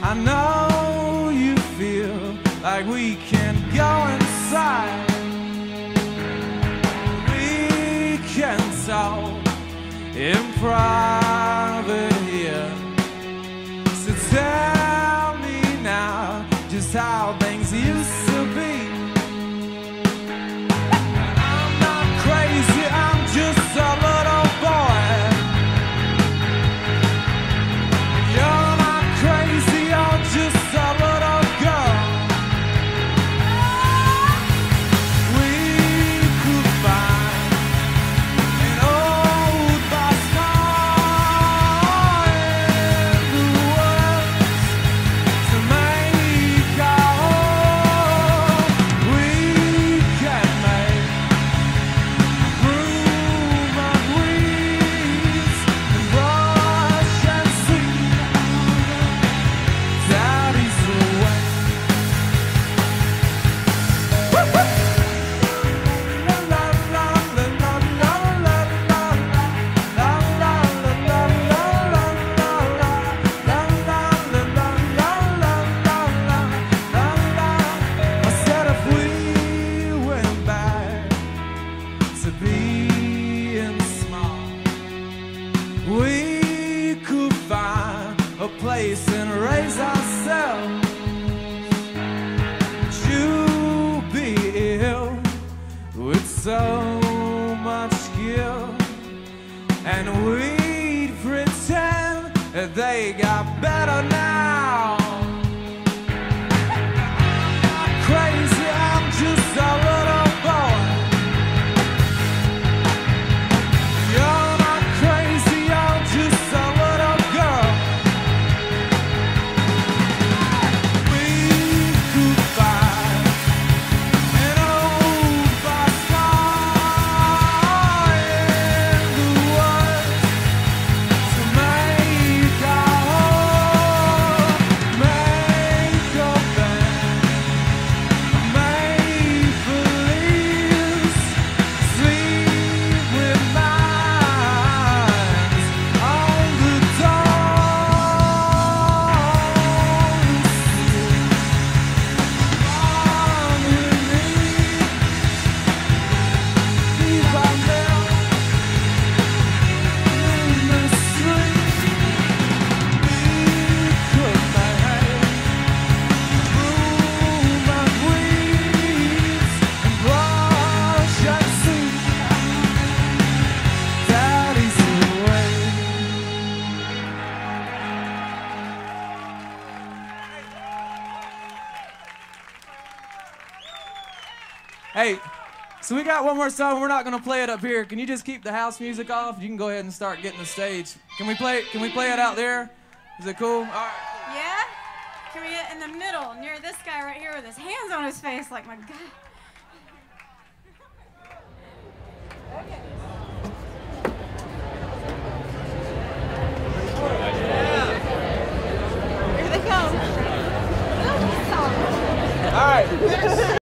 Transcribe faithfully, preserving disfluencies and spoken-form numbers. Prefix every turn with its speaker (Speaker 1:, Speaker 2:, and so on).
Speaker 1: I know you feel like we can go inside. We can talk in private here. So tell me now just how things used to be. I'm not crazy, I'm just a little boy. You're not crazy, you're just a little girl. We could find an old bus car in the woods to make our home. We can make room of weeds and brush and see daddy's away. La la la la la la la la la la la I said if we went back to being small, we could find a place and raise ourselves. But you be ill with so much skill, and we'd pretend that they got better now. I'm crazy, I'm just a little boy. You're not crazy, you're just a little girl. We could find an old bus car in the woods to make our home. Make a band, make believes, sleep with minds on the dawn. On with me, leave our milk in the street. We could make room of weeds and brush and see daddy's away. Hey, so we got one more song. We're not gonna play it up here. Can you just keep the house music off? You can go ahead and start getting the stage. Can we play it? Can we play it out there? Is it cool? All right.
Speaker 2: Yeah? Can we get in the middle near this guy right here with his hands on his face like my God? Here they come.
Speaker 1: All right.